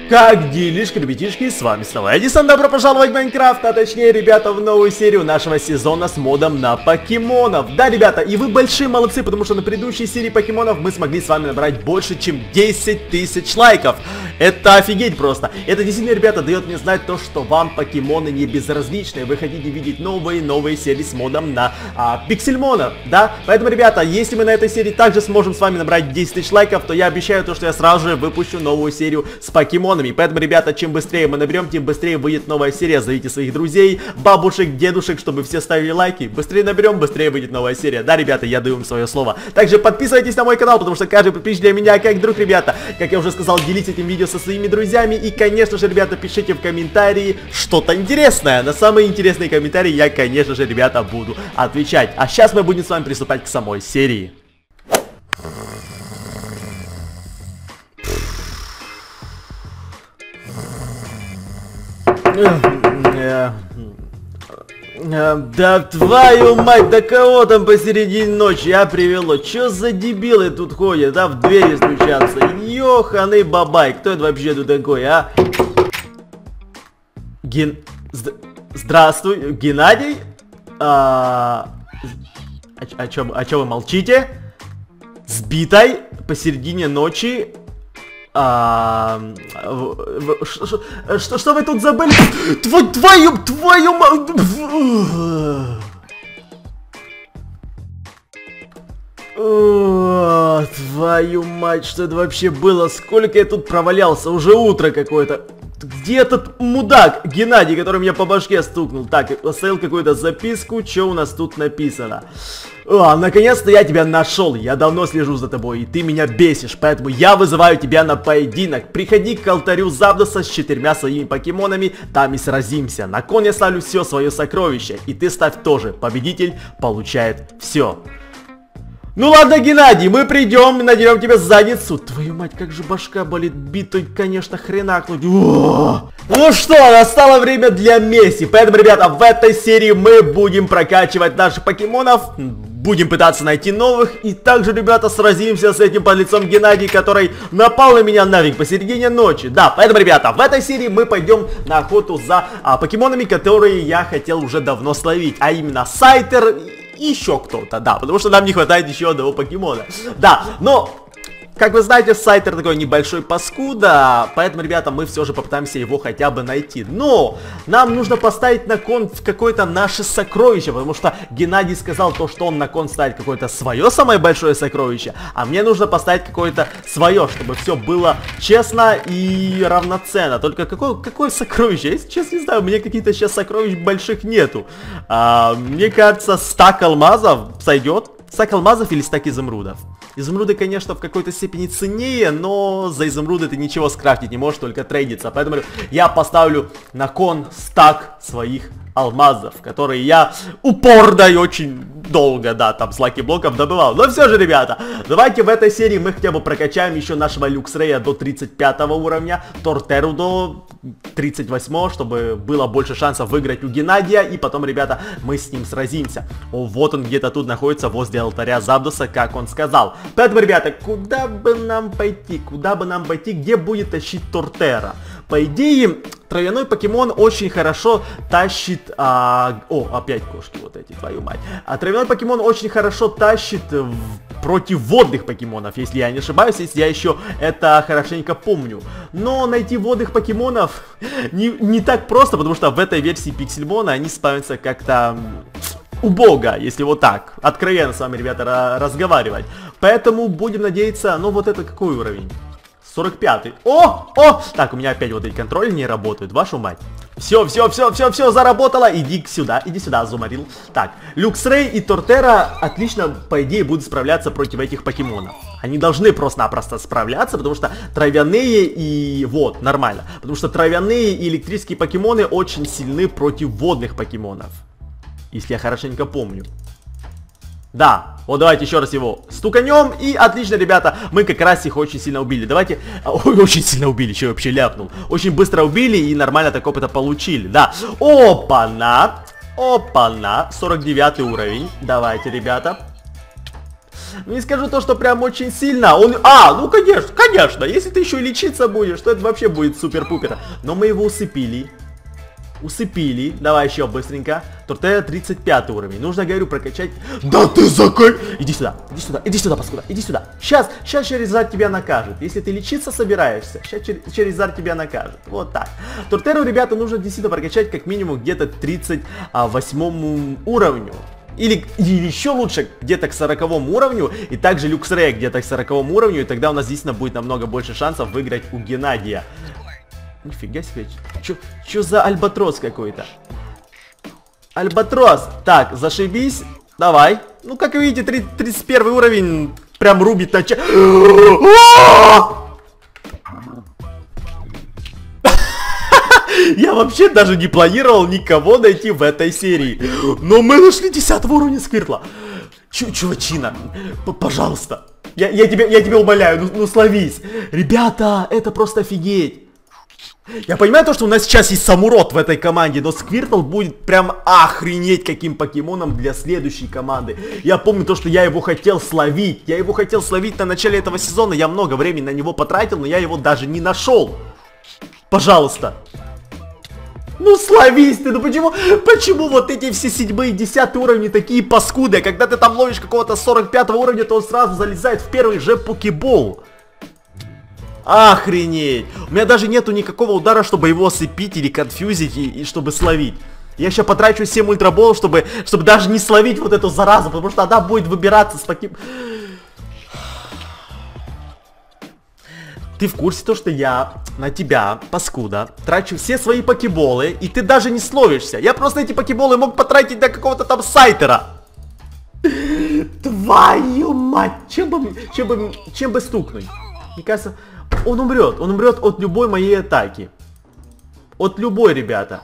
Как делишки, ребятишки, с вами снова Эдисон, добро пожаловать в Майнкрафт, а точнее, ребята, в новую серию нашего сезона с модом на покемонов. Да, ребята, и вы большие молодцы, потому что на предыдущей серии покемонов мы смогли с вами набрать больше, чем 10 тысяч лайков. Это офигеть просто. Это действительно, ребята, дает мне знать то, что вам покемоны не безразличны. Вы хотите видеть новые серии с модом на пиксельмонов, да? Поэтому, ребята, если мы на этой серии также сможем с вами набрать 10 тысяч лайков, то я обещаю то, что я сразу же выпущу новую серию с покемонами. Поэтому, ребята, чем быстрее мы наберем, тем быстрее выйдет новая серия. Зовите своих друзей, бабушек, дедушек, чтобы все ставили лайки. Быстрее наберем, быстрее выйдет новая серия. Да, ребята, я даю им свое слово. Также подписывайтесь на мой канал, потому что каждый подписчик для меня как друг, ребята. Как я уже сказал, делитесь этим видео со своими друзьями. И, конечно же, ребята, пишите в комментарии что-то интересное. На самые интересные комментарии я, конечно же, ребята, буду отвечать. А сейчас мы будем с вами приступать к самой серии. Да твою мать, да кого там посередине ночи, привело? Чё за дебилы тут ходят, да, в двери стучатся? Ёханый бабай, кто это вообще тут такой, а? Здравствуй, Геннадий? Чё вы молчите? Сбитой посередине ночи? Что вы тут забыли? Твою мать! Твою мать, что это вообще было? Сколько я тут провалялся? Уже утро какое-то. Где этот мудак Геннадий, который меня по башке стукнул? Так, оставил какую-то записку. Что у нас тут написано? Наконец-то я тебя нашел. Я давно слежу за тобой, и ты меня бесишь. Поэтому я вызываю тебя на поединок. Приходи к алтарю Запдоса с 4 своими покемонами. Там и сразимся. На кон я ставлю все свое сокровище. И ты ставь тоже. Победитель получает все. Ну ладно, Геннадий, мы придем и надерем тебе задницу. Твою мать, как же башка болит, битой, конечно, хренакнуть. Ну что, настало время для мести. Поэтому, ребята, в этой серии мы будем прокачивать наших покемонов. Будем пытаться найти новых. И также, ребята, сразимся с этим подлецом Геннадий, который напал на меня нафиг посередине ночи. Да, поэтому, ребята, в этой серии мы пойдем на охоту за покемонами, которые я хотел уже давно словить. А именно Сайтер и еще кто-то, да, потому что нам не хватает еще одного покемона. Да, но, как вы знаете, Сайтер такой небольшой паскуда, поэтому, ребята, мы все же попытаемся его хотя бы найти. Но нам нужно поставить на кон какое-то наше сокровище, потому что Геннадий сказал то, что он на кон ставит какое-то свое самое большое сокровище, а мне нужно поставить какое-то свое, чтобы все было честно и равноценно. Только какое сокровище? Я, честно, не знаю, у меня какие-то сейчас сокровищ больших нету. Мне кажется, стак алмазов сойдет. Стак алмазов или стак изумрудов? Изумруды, конечно, в какой-то степени ценнее, но за изумруды ты ничего скрафтить не можешь, только трейдиться. Поэтому я поставлю на кон стак своих алмазов, которые я упорно и очень долго, да, там с лаки-блоков добывал. Но все же, ребята, давайте в этой серии мы хотя бы прокачаем еще нашего Люксрея до 35 уровня, Тортеру до 38, чтобы было больше шансов выиграть у Геннадия, и потом, ребята, мы с ним сразимся. Вот он где-то тут находится, возле алтаря Запдоса, как он сказал. Поэтому, ребята, куда бы нам пойти, где будет тащить Тортера? По идее, травяной покемон очень хорошо тащит... опять кошки вот эти, твою мать. Травяной покемон очень хорошо тащит против водных покемонов, если я не ошибаюсь, если я еще это хорошенько помню. Но найти водных покемонов не так просто, потому что в этой версии Пиксельмона они спавнятся как-то убого, если вот так, откровенно с вами, ребята, разговаривать. Поэтому будем надеяться, ну вот это какой уровень? 45-й. Так, у меня опять вот эти контроли не работают, вашу мать. Все, заработало. Иди сюда, Азумарил. Так, Люксрей и Тортера отлично, по идее, будут справляться против этих покемонов. Они должны просто-напросто справляться, потому что травяные и... Вот, нормально. Потому что травяные и электрические покемоны очень сильны против водных покемонов. Если я хорошенько помню. Да, вот давайте еще раз его стуканем. И отлично, ребята, мы как раз их очень сильно убили. Давайте, очень сильно убили, что я вообще ляпнул. Очень быстро убили и нормально так опыта получили, да. Опа-на, 49 уровень. Давайте, ребята. Ну, не скажу то, что прям очень сильно. Ну конечно, конечно. Если ты еще и лечиться будешь, то это вообще будет супер-пупер. Но мы его усыпили. Давай еще быстренько. Тортера 35 уровень. Нужно, говорю, прокачать. Да ты закай! Иди сюда, паскуда, иди сюда. Сейчас Charizard тебя накажет. Если ты лечиться собираешься, сейчас Charizard тебя накажет. Вот так. Тортеру, ребята, нужно действительно прокачать как минимум где-то 38 уровню. Или еще лучше, где-то к 40 уровню. И также Люксрея где-то к 40 уровню. И тогда у нас действительно будет намного больше шансов выиграть у Геннадия. Нифига себе. Чё за альбатрос какой-то? Альбатрос. Так, зашибись. Давай. Ну, как вы видите, 31 уровень прям рубит на Я вообще даже не планировал никого найти в этой серии. Но мы нашли 10 уровня Сквиртла. Чувачина, пожалуйста. Я тебя умоляю, ну словись. Ребята, это просто офигеть. Я понимаю то, что у нас сейчас есть Самурот в этой команде, но Сквиртл будет прям охренеть каким покемоном для следующей команды. Я помню то, что я его хотел словить. Я его хотел словить на начале этого сезона. Я много времени на него потратил, но я его даже не нашел. Пожалуйста. Ну словись ты, ну почему вот эти все 7-е, 10 уровни такие паскуды, а когда ты там ловишь какого-то 45 уровня, то он сразу залезает в первый же покебол. Охренеть! У меня даже нету никакого удара, чтобы его осыпить или конфьюзить и чтобы словить. Я сейчас потрачу 7 ультраболов, чтобы даже не словить вот эту заразу, потому что она будет выбираться с таким... Ты в курсе то, что я на тебя, паскуда, трачу все свои покеболы, и ты даже не словишься. Я просто эти покеболы мог потратить на какого-то там сайтера. Твою мать! Чем бы стукнуть? Мне кажется... Он умрет от любой моей атаки. От любой, ребята.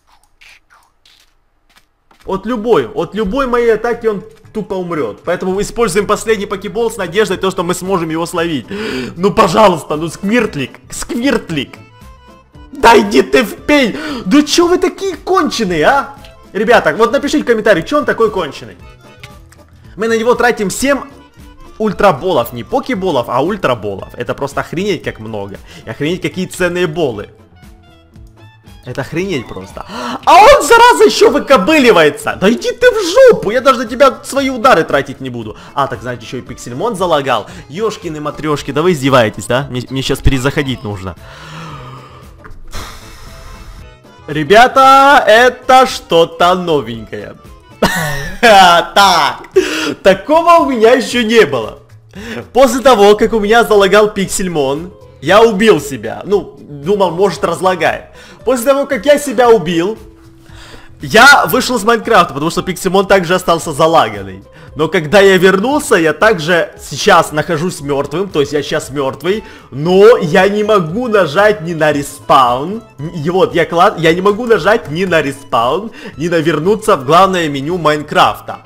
От любой моей атаки он тупо умрет. Поэтому используем последний покебол с надеждой, то, что мы сможем его словить. Ну, пожалуйста, ну, Сквиртлик. Да иди ты в пень. Да чё вы такие конченые, а? Ребята, вот напишите в комментарии, чё он такой конченый. Мы на него тратим 7... ультраболов, не покеболов, а ультраболов. Это просто охренеть как много. И охренеть какие ценные болы. Это охренеть просто. А он, зараза, еще выкобыливается. Да иди ты в жопу. Я даже на тебя свои удары тратить не буду. А, так знаете, еще и Пиксельмон залагал. Ёшкины матрешки, да вы издеваетесь, да? Мне сейчас перезаходить нужно. Ребята, это что-то новенькое. Так, такого у меня еще не было. После того, как у меня залагал Пиксельмон, я убил себя. Ну, думал, может, разлагает. После того, как я себя убил, я вышел из Майнкрафта, потому что Пиксельмон также остался залаганный. Но когда я вернулся, я также сейчас нахожусь мертвым, то есть я сейчас мертвый, но я не могу нажать ни на респаун. И вот, я не могу нажать ни на респаун, ни на вернуться в главное меню Майнкрафта.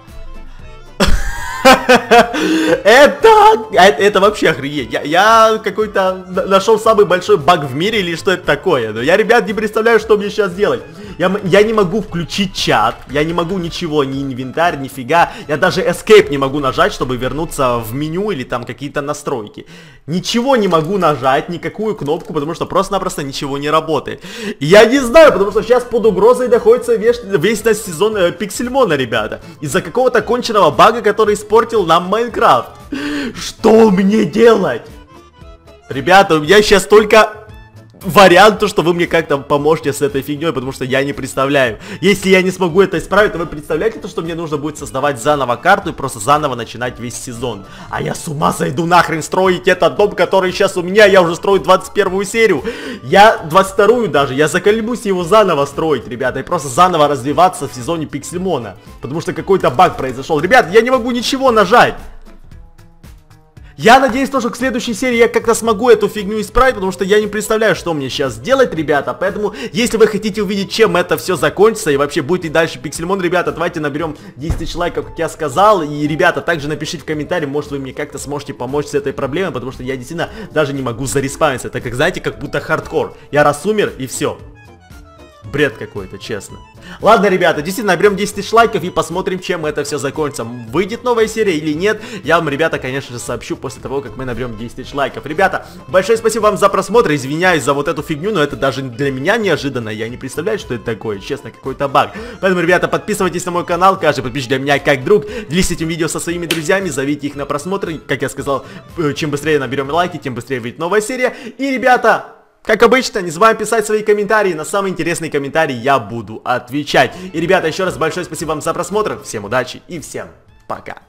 Это вообще охренеть. Я какой-то нашел самый большой баг в мире или что это такое. Но я, ребят, не представляю, что мне сейчас делать. Я не могу включить чат. Я не могу ничего, ни инвентарь, нифига. Я даже escape не могу нажать, чтобы вернуться в меню или там какие-то настройки. Ничего не могу нажать, никакую кнопку, потому что просто-напросто ничего не работает. И я не знаю, потому что сейчас под угрозой находится весь наш сезон Пиксельмона, ребята. Из-за какого-то конченного бага, который испортил нам Майнкрафт. Что мне делать? Ребята, у меня сейчас только вариант, то, что вы мне как-то поможете с этой фигней, потому что я не представляю. Если я не смогу это исправить, то вы представляете, то, что мне нужно будет создавать заново карту и просто заново начинать весь сезон. А я с ума сойду нахрен строить этот дом, который сейчас у меня. Я уже строю 21 серию. Я 22 даже. Я заколебусь его заново строить, ребята. И просто заново развиваться в сезоне Пиксельмона. Потому что какой-то баг произошел. Ребят, я не могу ничего нажать. Я надеюсь, что к следующей серии я как-то смогу эту фигню исправить, потому что я не представляю, что мне сейчас делать, ребята. Поэтому, если вы хотите увидеть, чем это все закончится, и вообще будет и дальше Пиксельмон, ребята, давайте наберем 10 тысяч лайков, как я сказал. И, ребята, также напишите в комментарии, может, вы мне как-то сможете помочь с этой проблемой, потому что я действительно даже не могу зареспавниться. Это, как, знаете, как будто хардкор. Я раз умер, и все. Бред какой-то, честно. Ладно, ребята, действительно, наберем 10 тысяч лайков и посмотрим, чем это все закончится. Выйдет новая серия или нет, я вам, ребята, конечно же, сообщу после того, как мы наберем 10 тысяч лайков. Ребята, большое спасибо вам за просмотр, извиняюсь за вот эту фигню, но это даже для меня неожиданно, я не представляю, что это такое, честно, какой-то баг. Поэтому, ребята, подписывайтесь на мой канал, каждый подписчик для меня как друг, делитесь этим видео со своими друзьями, зовите их на просмотр, как я сказал, чем быстрее наберем лайки, тем быстрее выйдет новая серия. И, ребята, как обычно, не забываем писать свои комментарии, на самые интересные комментарии я буду отвечать. И, ребята, еще раз большое спасибо вам за просмотр, всем удачи и всем пока.